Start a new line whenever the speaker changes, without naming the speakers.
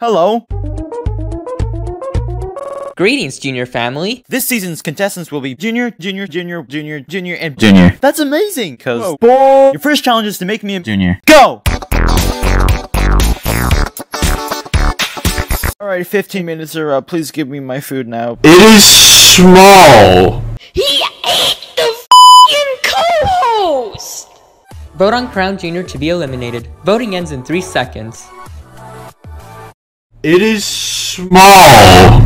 Hello.
Greetings, Junior family.
This season's contestants will be Junior, and Junior. That's amazing, cause your first challenge is to make me a Junior. Go! Alright, 15 minutes are up. Please give me my food now.
It is small.
He ate the f***ing co-host!
Vote on Crown Junior to be eliminated. Voting ends in 3 seconds.
It is small.